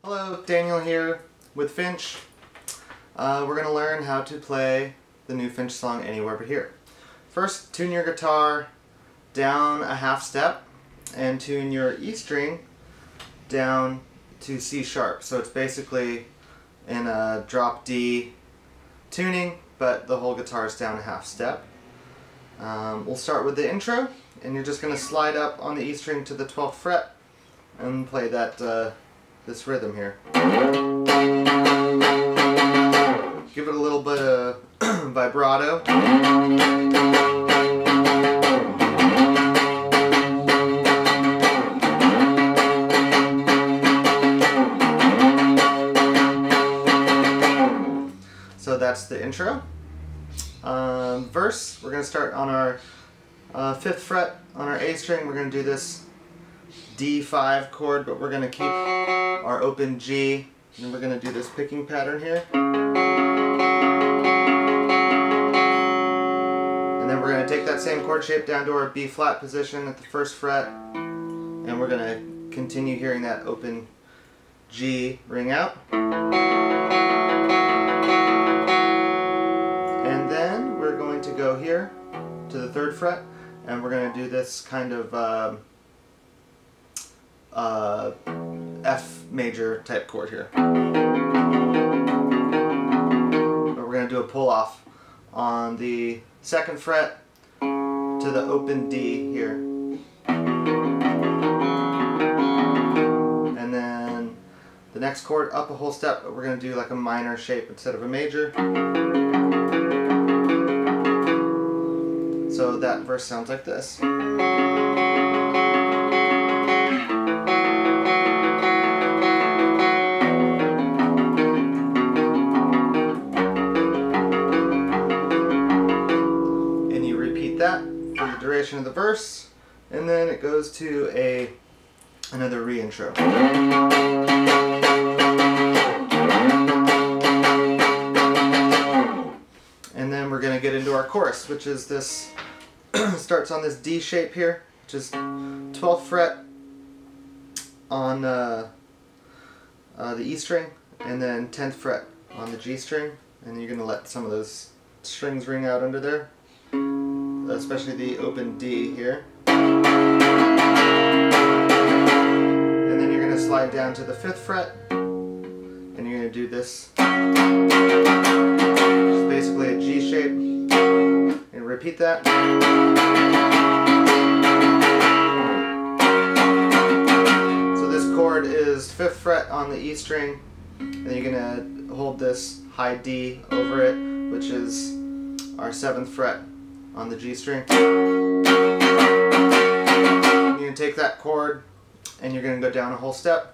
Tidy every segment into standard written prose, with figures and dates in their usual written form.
Hello, Daniel here with Finch. We're going to learn how to play the new Finch song, Anywhere But Here. First, tune your guitar down a half step and tune your E string down to C sharp. So it's basically in a drop D tuning, but the whole guitar is down a half step. We'll start with the intro, and you're just going to slide up on the E string to the 12th fret and play that this rhythm here. Give it a little bit of vibrato. So that's the intro. Verse, we're going to start on our 5th fret on our A string. We're going to do this D5 chord, but we're going to keep our open G, and we're going to do this picking pattern here. And then we're going to take that same chord shape down to our B flat position at the 1st fret, and we're going to continue hearing that open G ring out. And then we're going to go here to the 3rd fret, and we're going to do this kind of F major type chord here. But we're going to do a pull off on the 2nd fret to the open D here. And then the next chord up a whole step, but we're going to do like a minor shape instead of a major. So that verse sounds like this. That for the duration of the verse, and then it goes to another re-intro. And then we're going to get into our chorus, which is this starts on this D shape here, which is 12th fret on the E string, and then 10th fret on the G string, and you're going to let some of those strings ring out under there, especially the open D here. And then you're going to slide down to the 5th fret, and you're going to do this, which is basically a G shape, and repeat that. So this chord is 5th fret on the E string, and then you're going to hold this high D over it, which is our 7th fret on the G string. You're going to take that chord and you're going to go down a whole step.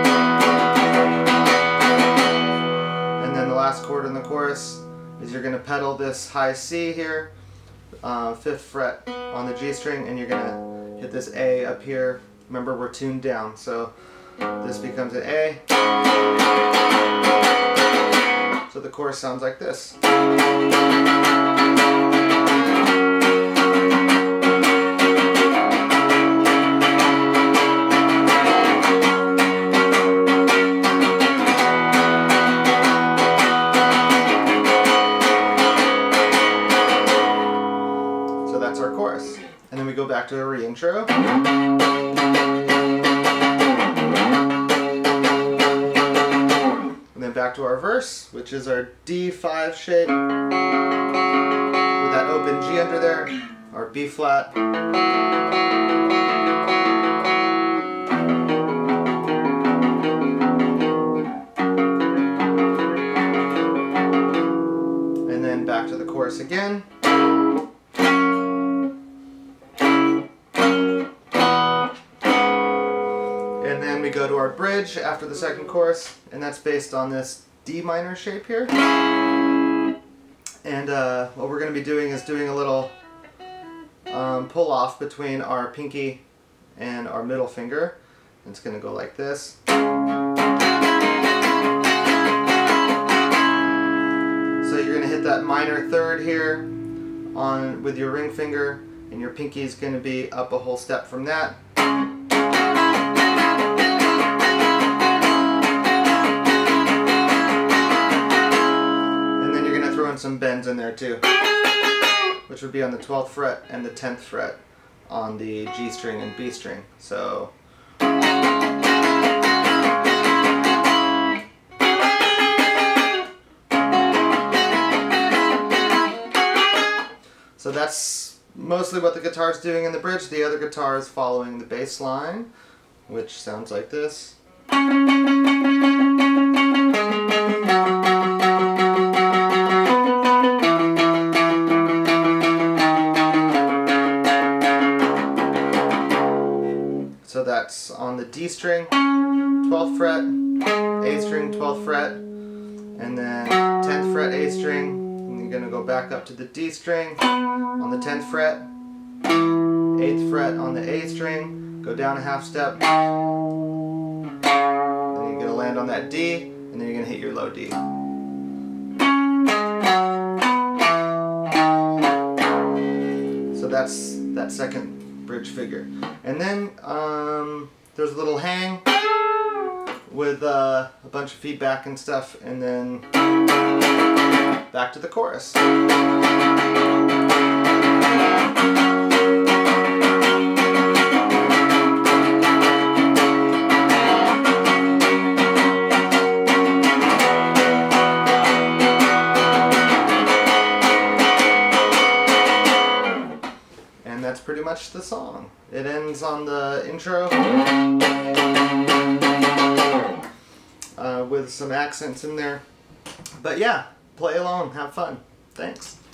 And then the last chord in the chorus is you're going to pedal this high C here, 5th fret on the G string, and you're going to hit this A up here. Remember, we're tuned down, so this becomes an A. So the chorus sounds like this. So that's our chorus. And then we go back to a re-intro. And then back to our verse, which is our D5 shape with that open G under there, our B flat. And then back to the chorus again. And then we go to our bridge after the 2nd chorus, and that's based on this D minor shape here. And what we're going to be doing is doing a little pull off between our pinky and our middle finger. It's going to go like this. So you're going to hit that minor 3rd here on with your ring finger, and your pinky is going to be up a whole step from that. throwing some bends in there too, which would be on the 12th fret and the 10th fret on the G string and B string. So that's mostly what the guitar is doing in the bridge. The other guitar is following the bass line, which sounds like this. So that's on the D string, 12th fret, A string, 12th fret, and then 10th fret, A string. And you're going to go back up to the D string on the 10th fret, 8th fret on the A string, go down a half step, then you're going to land on that D, and then you're going to hit your low D. So that's that second bridge figure. And then there's a little hang with a bunch of feedback and stuff, and then back to the chorus. And that's pretty much the song. It ends on the intro with some accents in there. But yeah, play along, have fun. Thanks.